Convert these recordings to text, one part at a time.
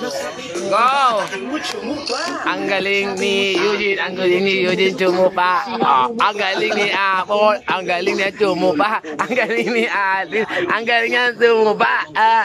Go! Ang galing ni Eugene, ang galing ni Eugene Chumupa. Ang galing ni Apple, ang galing niya Chumupa. Ang galing ni Alvin, ang galing niya Chumupa.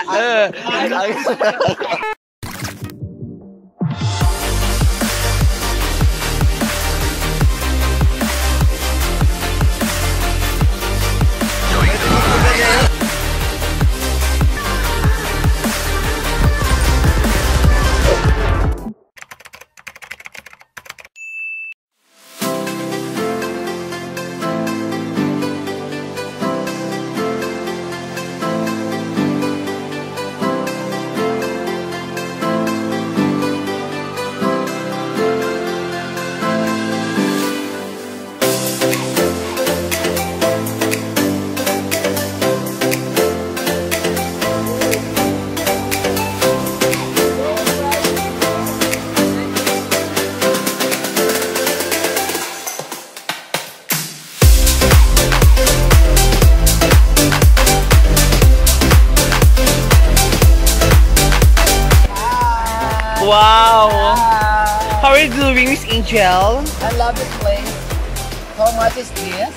Wow! How are you doing, Miss Angel? I love this place. How much is this?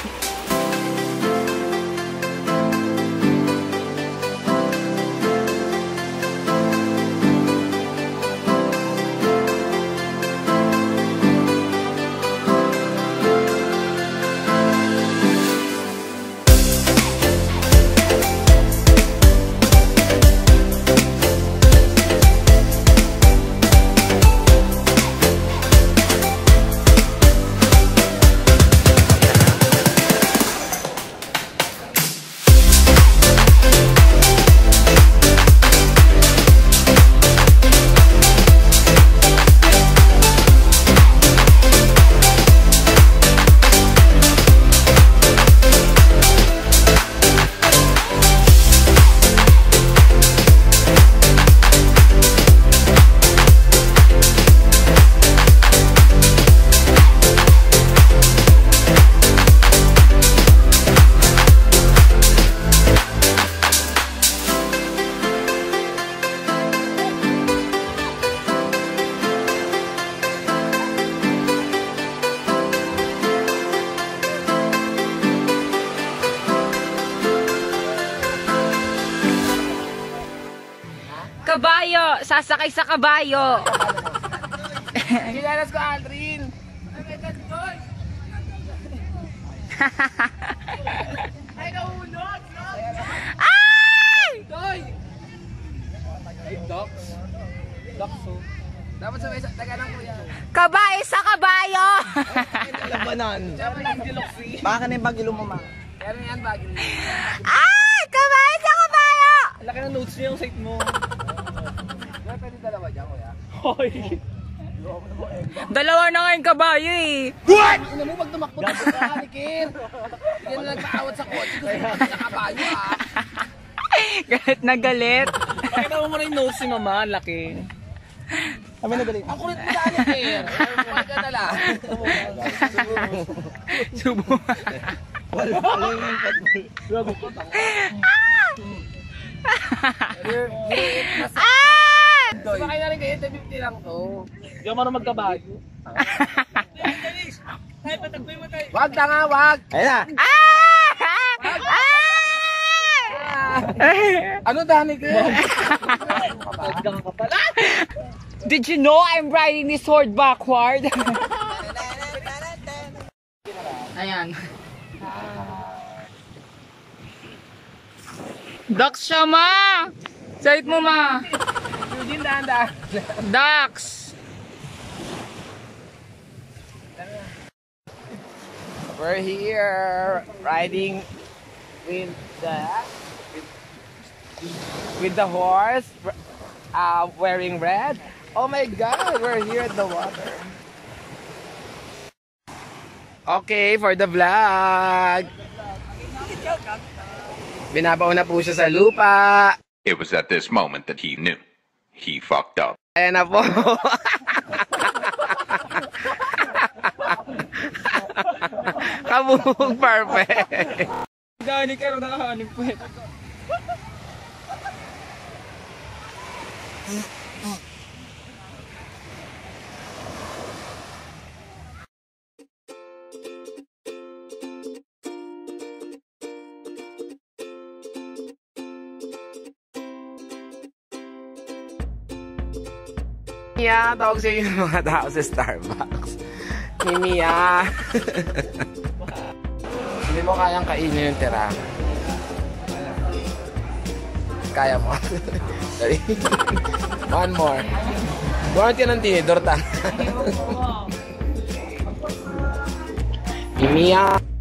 Kabayo! Sasakay sa kabayo! Kinalas ko, Aldrin! Ay, nahulog! Ay! Doy! Ay, docs? Docs, oh. Dapat sabay sa taga lang, kuya. Kabayo sa kabayo! Labanan. Dapat lang diloxy. Baka na yung bagilo mo, ma. Pero yan, bagay. Ay! Kabayo sa kabayo! Laki ng notes niya yung site mo. Pwede dalawa dyan, kuya. Hoy! Dalawa na nga yung kabayo eh! What? Ano mo, pag tumakbo na sa kalikir. Hindi na nagpaawat sa kotse kasi sa kabayo, ha? Galit na galit. Pakita mo muna yung notes ni mama, laki. Kami na galit. Ang kulit mo sa kalikir. Huwag ka na lang. Subo. Wala yung football. Sumakay na rin kayo, 50 lang to. Hindi ako marunong magkabayo. Wag na nga, wag! Ayun na! Ano dami ka? Did you know I'm riding this sword backward? Ayan. Dax siya, ma! Sait mo, ma! Eugene, dahan-dahan. Dax! We're here riding with the horse wearing red. Oh my god, we're here at the water. Okay, for the vlog. Binabaon na po siya sa lupa. It was at this moment that he knew. He fucked up. Ayan na po. Kabog, perfect. Gani ka rin nakahanip ko eh. Mia, tawag sa'yo yung mga tao sa Starbucks. Mia. Hindi mo kayang kainin yung tira. Kaya mo. Sorry. One more. Buwan ka ng tinidor ta. Mia.